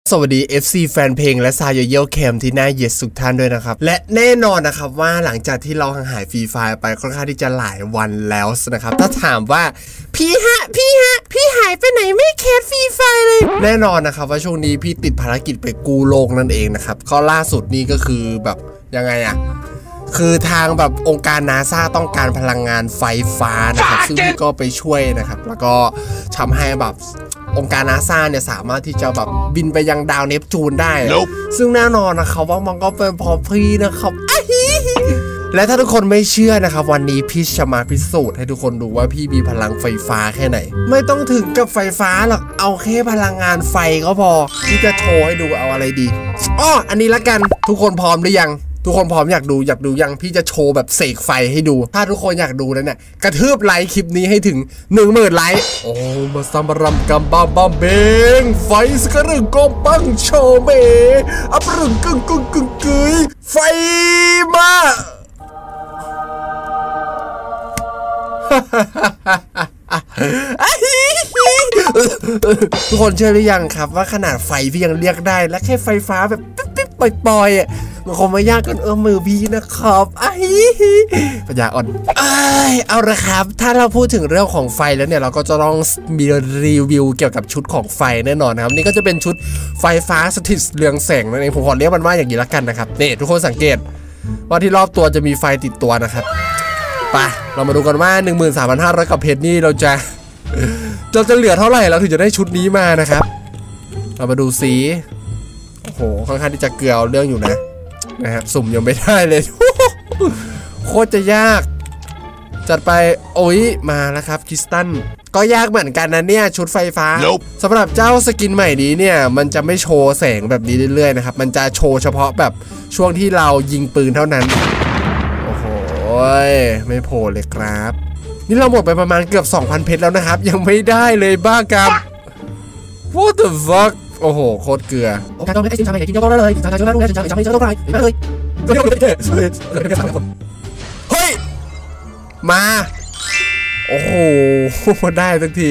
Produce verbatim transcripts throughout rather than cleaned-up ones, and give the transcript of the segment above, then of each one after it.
สวัสดี เอฟ ซี แฟนเพลงและซายโยแคมที่น่าเยียดสุขท่านด้วยนะครับและแน่นอนนะครับว่าหลังจากที่เราห่างหายฟรีไฟล์ไปค่อนข้างที่จะหลายวันแล้วนะครับถ้าถามว่าพี่ฮะพี่ฮะพี่หายไปไหนไม่แคสฟรีไฟล์เลยแน่นอนนะครับว่าช่วงนี้พี่ติดภารกิจไปกู้โลกนั่นเองนะครับข้อล่าสุดนี่ก็คือแบบยังไงอะคือทางแบบองค์การนาซาต้องการพลังงานไฟฟ้านะครับซึ่งพี่ก็ไปช่วยนะครับแล้วก็ทำให้แบบองค์การนาซาเนี่ยสามารถที่จะแบบบินไปยังดาวเนปจูนได้ nope. ซึ่งแน่นอนนะครับว่ามันก็เป็นพอพี่นะครับและถ้าทุกคนไม่เชื่อนะครับวันนี้พี่จะมาพิสูจน์ให้ทุกคนดูว่าพี่มีพลังไฟฟ้าแค่ไหนไม่ต้องถึงกับไฟฟ้าหรอกเอาแค่พลังงานไฟก็พอพี่จะโชว์ให้ดูเอาอะไรดีอ้ออันนี้ละกันทุกคนพร้อมหรือยังทุกคนพร้อมอยากดูอยากดูยังพี่จะโชว์แบบเสกไฟให้ดูถ้าทุกคนอยากดูแล้วเนี่ยกระทืบไลค์คลิปนี้ให้ถึงหนึ่งหมื่นไลค์โอ้มาซัมบรัมกัมบัมบัมเบงไฟสกรึงกอมปังโชเมอัปรึงกึ่งกึ่งกึ่งกึ่งไฟมาทุกคนเชื่อหรือยังครับว่าขนาดไฟพี่ยังเรียกได้และแค่ไฟฟ้าแบบปิ๊บๆปล่อยๆอ่ะมันคงไม่ยากกันเออมือพี่นะครับไอ้ปัญญาอ่อนเอาละครับถ้าเราพูดถึงเรื่องของไฟแล้วเนี่ยเราก็จะต้องมีรีวิวเกี่ยวกับชุดของไฟแน่นอนนะครับนี่ก็จะเป็นชุดไฟฟ้าสถิตเรืองแสงนั่นเองผมขอเรียกมันว่าอย่างนี้ละกันนะครับนี่ทุกคนสังเกตว่าที่รอบตัวจะมีไฟติดตัวนะครับไปเรามาดูกันว่า หนึ่งหมื่นสามพันห้าร้อย กับเพชรนี่เราจะเราจะเหลือเท่าไหร่เราถึงจะได้ชุดนี้มานะครับเรามาดูสีโอ้โหค่อนข้างที่จะเกลือเรื่องอยู่นะนะครับสุ่มยังไม่ได้เลยโคตรจะยากจัดไปโอ้ยมาแล้วครับคริสตัลก็ยากเหมือนกันนะเนี่ยชุดไฟฟ้า nope. สำหรับเจ้าสกินใหม่นี้เนี่ยมันจะไม่โชว์แสงแบบนี้เรื่อยๆนะครับมันจะโชว์เฉพาะแบบช่วงที่เรายิงปืนเท่านั้นโอ้โหไม่โผล่เลยครับนี่เราหมดไปประมาณเกือบ สองพัน เพชรแล้วนะครับยังไม่ได้เลยบ้ากับ What the fuck โอ้โหโคตรเกลือโอเคต้องไม่ได้ชิมชาไม่ได้กินยกเลยชาชาช่วยมาดูเลยชาชาไม่เจอต้องไรไม่เลยเฮ้ยมาโอ้โหได้สักที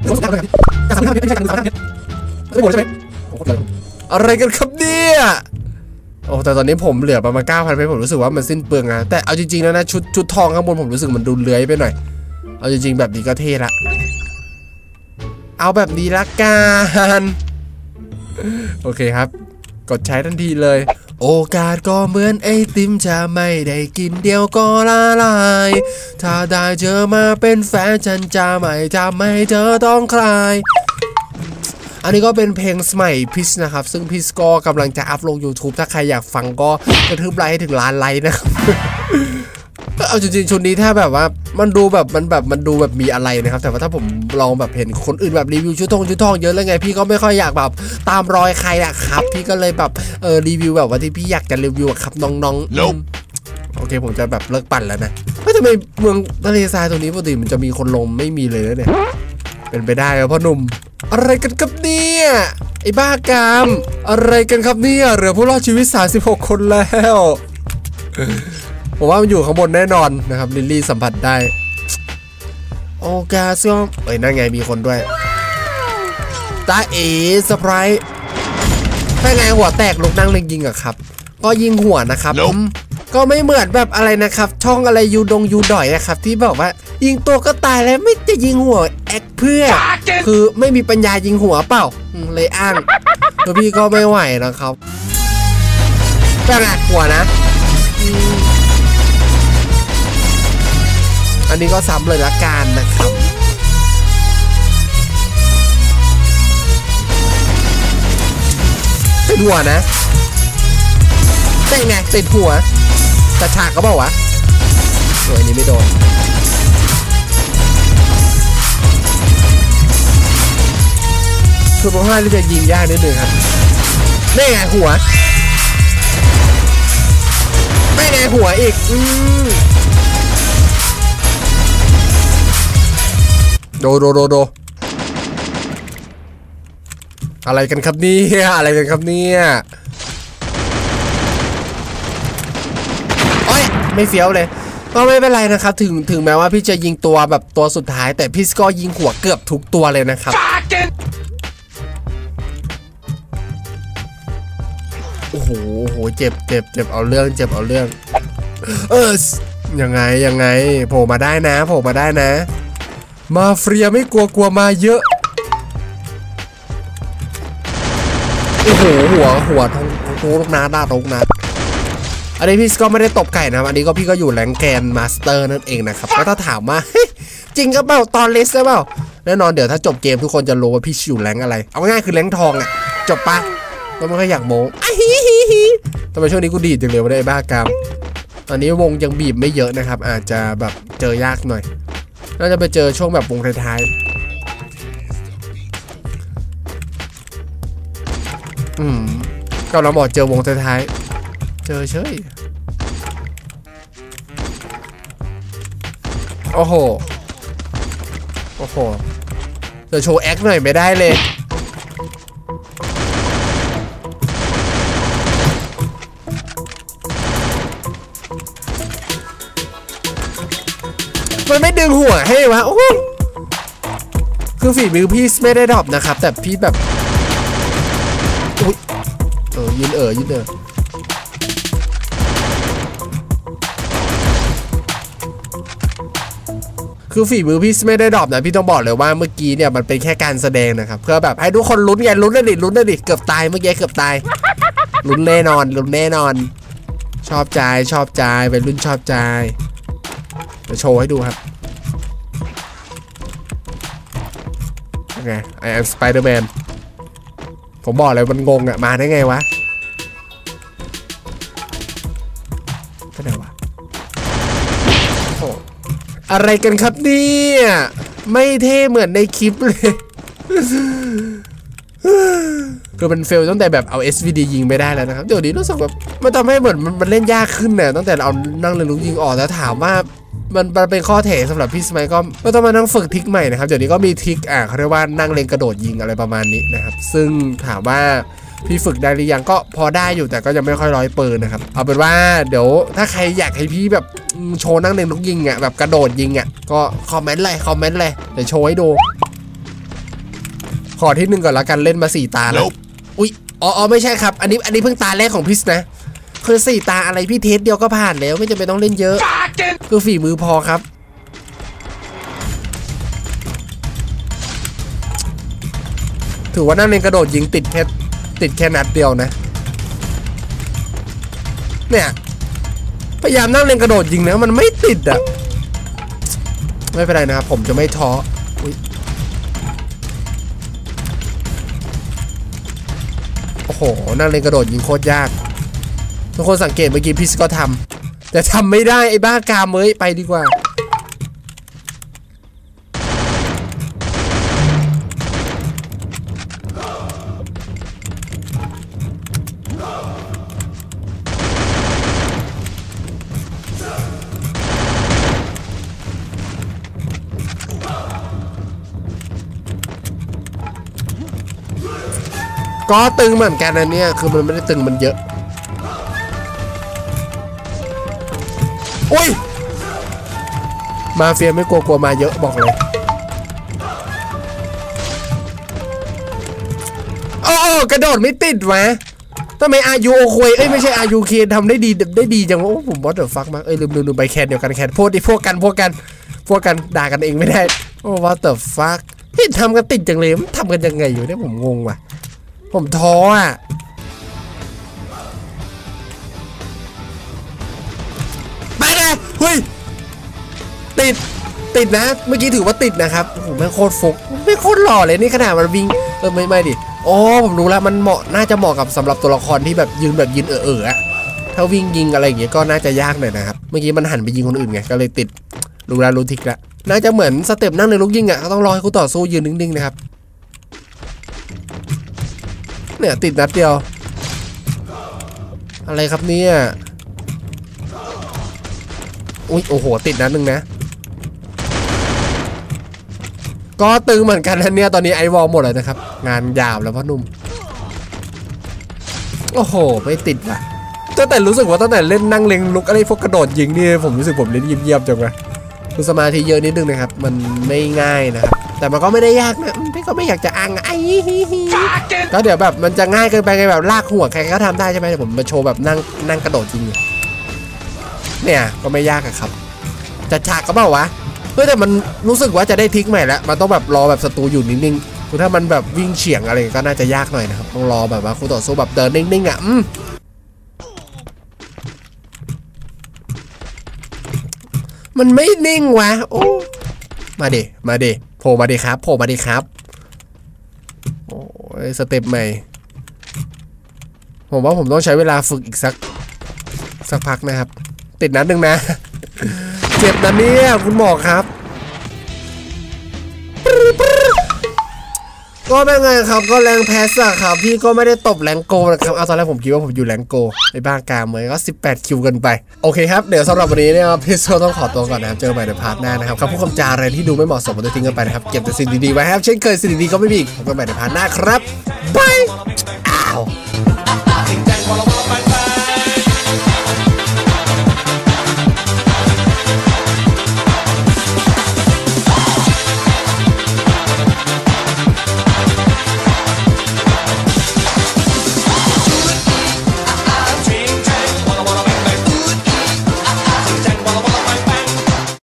อะไรกันครับเนี่ยโอ้แต่ตอนนี้ผมเหลือประมาณ เก้าพัน เพชรผมรู้สึกว่ามันสิ้นเปลืองนะแต่เอาจริงๆแล้วนะชุดชุดทองข้างบนผมรู้สึกมันดูเลื้อยไปหน่อยเอาจริงๆแบบนี้ก็เท่ละเอาแบบนี้ละกันโอเคครับกดใช้ทันทีเลยโอกาสก็เหมือนไอติมจะไม่ได้กินเดียวก็ละลายถ้าได้เจอมาเป็นแฟนฉันจะไม่ทำให้เธอต้องคลายอันนี้ก็เป็นเพลงสมัยพิชนะครับซึ่งพิชก็กำลังจะอัพลง YouTube ถ้าใครอยากฟังก็กระทืบไลค์ถึงล้านไลค์นะครับเอาจริงๆชุดนี้ถ้าแบบว่ามันดูแบบมันแบบมันดูแบบมีอะไรนะครับแต่ว่าถ้าผมลองแบบเห็นคนอื่นแบบรีวิวชุดทองชุดทองเยอะแล้วไงพี่ก็ไม่ค่อยอยากแบบตามรอยใครอะครับพี่ก็เลยแบบเออรีวิวแบบว่าที่พี่อยากจะรีวิวครับน้องๆ nope. โอเคผมจะแบบเลิกปั่นแล้วนะไม่ทำไมเมืองทะเลทรายตรงนี้ปกติมันจะมีคนลงไม่มีเลยเนี่ยเป็นไปได้เหรอพ่อหนุ่มอะไรกันครับเนี่ยไอ้บ้ากามอะไรกันครับเนี่ยเหลือผู้รอดชีวิตสามสิบหกคนแล้วผมว่ามันอยู่ข้างบนแน่นอนนะครับลิลลี่สัมผัสได้โอกาสก็เอ้ยนั่นไงมีคนด้วยตาเอ๋เซอร์ไพรส์ถ้าไงหัวแตกลูกนั่งเล็งยิงอะครับก็ยิงหัวนะครับ nope. ก็ไม่เหมือนแบบอะไรนะครับช่องอะไรยูดงยูดอยนะครับที่บอกว่ายิงตัวก็ตายแล้วไม่จะยิงหัวแอคเพื่อคือไม่มีปัญญายิงหัวเปล่าเลยอ้างแล้วพี่ก็ไม่ไหวนะครับจะหนักหัวนะอันนี้ก็ซ้ำเลยละกันนะครับติดหัวนะติดไงติดหัวแต่ฉากก็บอกวะโอ้ยนี้ไม่โดนคือผมว่าจะยิงยากนิดนึงครับนี่ไงหัวไม่ไงหัวอีกอืมโดโดโดโดอะไรกันครับเนี่ยอะไรกันครับเนี่ยโอ้ยไม่เฟี้ยวเลยก็ไม่เป็นไรนะครับถึงถึงแม้ว่าพี่จะยิงตัวแบบตัวสุดท้ายแต่พี่ก็ยิงหัวเกือบทุกตัวเลยนะครับโอ้โหโอ้โหเจ็บเจ็บเจ็บเอาเรื่องเจ็บเอาเรื่องเออยังไงยังไงโผล่มาได้นะโผล่มาได้นะมาเฟียไม่กลัวกลัวมาเยอะโอ้โหหัวหัวทั้งทุกนัดด้าทุกนัดอันนี้พี่ก็ไม่ได้ตบไก่นะอันนี้ก็พี่ก็อยู่แรงแกนมาสเตอร์นั่นเองนะครับแล้วถ้าถามว่าจริงก็เปล่าตอนเลสได้เปล่าแน่นอนเดี๋ยวถ้าจบเกมทุกคนจะรู้ว่าพี่อยู่แรงอะไรเอาง่ายคือแรงทองอ่ะจบปะก็ไม่ค่อยอยากโม้ทำไมช่วงนี้กูดีดจังเลยไม่ได้บ้ากามตอนนี้วงยังบีบไม่เยอะนะครับอาจจะแบบเจอยากหน่อยน่าจะไปเจอช่วงแบบวงท้ายๆอืมก็เราบอกเจอวงท้ายๆเจอเฉยโอ้โหโอ้โหจะโชว์แอคหน่อยไม่ได้เลยมันไม่ดึงหัวให้วะโอ้คือฝีมือพี่ไม่ได้ดรอปนะครับแต่พี่แบบอุ๊ยเออยินเออยินเออคือฝีมือพี่ไม่ได้ดรอปนะพี่ต้องบอกเลยว่าเมื่อกี้เนี่ยมันเป็นแค่การแสดงนะครับเพื่อแบบให้ทุกคนลุ้นไงลุ้นได้ดิลุ้นได้ดิเกือบตายเมื่อกี้เกือบตายลุ้นแน่นอนลุ้นแน่นอนชอบใจชอบใจเป็นรุ่นชอบใจจะโชว์ให้ดูครับยังไง I am Spider-Man ผมบอกเลยมันงงอะมาได้ไงวะก็ไหนวะโอ้อะไรกันครับเนี่ยไม่เท่เหมือนในคลิปเลยคือมันเฟลตั้งแต่แบบเอา เอส วี ดี ยิงไม่ได้แล้วนะครับเดี๋ยวนี้รู้สึกแบบมันทำให้เหมือนมันเล่นยากขึ้นเนี่ยตั้งแต่เอานั่งเรียนรู้ยิงออกแล้วถามว่ามันเป็นข้อเถสำหรับพี่สมัยก็ไม่ต้องมานั่งฝึกทริคใหม่นะครับเดี๋ยวนี้ก็มีทริคอ่ะเขาเรียกว่านั่งเล็งกระโดดยิงอะไรประมาณนี้นะครับซึ่งถามว่าพี่ฝึกได้หรือยังก็พอได้อยู่แต่ก็ยังไม่ค่อยร้อยเปอร์นะครับเอาเป็นว่าเดี๋ยวถ้าใครอยากให้พี่แบบโชว์นั่งเล็งลูกยิงอ่ะแบบกระโดดยิงอ่ะก็คอมเมนต์เลยคอมเมนต์เลยเดี๋ยวโชว์ให้ดูขอที่หนึ่งก่อนละกันเล่นมาสี่ตาแล้วอุ๊ยอ๋อไม่ใช่ครับอันนี้อันนี้เพิ่งตาแรกของพี่นะคือสี่ตาอะไรพี่เทสเดียวก็ผ่านแล้วไม่จำเป็นต้องเล่นเยอะคือฝีมือพอครับถือว่านั่งเล่นกระโดดยิงติดแค่ติดแค่นัดเดียวนะเนี่ยพยายามนั่งเล่นกระโดดยิงนะมันไม่ติดอ่ะไม่เป็นไรนะครับผมจะไม่ท้อโอ้โหนั่งเล่นกระโดดยิงโคตรยากทุกคนสังเกตเมื่อกี้พี่ก็ทำแต่ทำไม่ได้ไอ้บ้ากามเอ้ยไปดีกว่าก็ตึงเหมือนกันนะเนี่ยคือมันไม่ได้ตึงมันเยอะโอ้ยมาเฟียไม่กลัวกลัวมาเยอะบอกเลยโอ้กระโดดไม่ติดวะทำไมอายุโอคุยเอ้ยไม่ใช่อายุเคนทำได้ดีได้ดีจังโอ้ผมบอสเดอะฟักมากเอ้ยลืมลืมลืมไปแคนเดียวกันแคนพวกดิพวกกันพวกกันพวกกันด่ากันเองไม่ได้โอ้บอสเดอะฟักเฮ้ยทำกันติดจังเลยทำกันยังไงอยู่เนี่ยผมงงว่ะผมท้ออ่ะไปเลยเฮ้ยติดติดนะเมื่อกี้ถือว่าติดนะครับโอ้โหไม่โคตรฟุกไม่โคตรหล่อเลยนี่ขนาดมันวิ่งเออไม่ไม่ดิอ๋อผมรู้แล้วมันเหมาะน่าจะเหมาะกับสำหรับตัวละครที่แบบยืนแบบยืนเออเอออะถ้าวิ่งยิงอะไรอย่างเงี้ยก็น่าจะยากหน่อยนะครับเมื่อกี้มันหันไปยิงคนอื่นไงก็เลยติดรู้แล้วรู้ทิกแล้วน่าจะเหมือนสเต็ปนั่งในลูกยิงอ่ะต้องรอให้คู่ต่อสู้ยืนนิ่งๆนะครับเนี่ยติดนัดเดียวอะไรครับเนี่ยอุ้ยโอ้โหติดนัดหนึ่งนะก็ตึงเหมือนกันนะเนี่ยตอนนี้ไอวอลหมดเลยนะครับงานยาวแล้วพ่อหนุ่มโอ้โหไม่ติดอ่ะตั้งแต่รู้สึกว่าตั้งแต่เล่นนั่งเล็งลุกอะไรพวกกระโดดยิงนี่ผมรู้สึกผมเล่นเยี่ยมๆจังเลยคือสมาธิเยอะนิดนึงนะครับมันไม่ง่ายนะครับแต่มันก็ไม่ได้ยากนะพี่ก็ไม่อยากจะอังไอ้ก็เดี๋ยวแบบมันจะง่ายเกินไปไงแบบลากหัวใครก็ทำได้ใช่ไหมผมมาโชว์แบบนั่งนั่งกระโดดจริงเนี่ยก็ไม่ยากอะครับจะฉากก็เปล่าวะเฮ้ยแต่มันรู้สึกว่าจะได้ทิกใหม่แล้วมันต้องแบบรอแบบศัตรูอยู่นิ่งๆคือถ้ามันแบบวิ่งเฉียงอะไรก็น่าจะยากหน่อยนะครับต้องรอแบบว่าคู่ต่อสู้แบบเดินนิ่งๆอ่ะอืมมันไม่นิ่งวะโอ้มาดิมาดิโผล่มาดิครับโผล่มาดิครับโอ้ยสเต็ปใหม่ผมว่าผมต้องใช้เวลาฝึกอีกสักสักพักนะครับติดนัดหนึ่งนะเจ็บนะเนี่ยคุณหมอครับก็เป็นไงครับก็แรงแพสอะครับพี่ก็ไม่ได้ตบแรงโกนะครับเอาตอนแรกผมคิดว่าผมอยู่แรงโกในบ้างกามเลยก็สิบแปดคิวกันไปโอเคครับเดี๋ยวสำหรับวันนี้เนี่ยพี่โซต้องขอตัวก่อนนะครับเจอกันใหม่ในพาร์ทหน้านะครับคำพูดคำจาอะไรที่ดูไม่เหมาะสมก็ทิ้งกันไปนะครับเก็บแต่สิ่งดีๆไว้ครับเช่นเคยสิ่งดีๆก็ไม่มีอีกพบกันใหม่ในพาร์ทหน้าครับบายอ้าว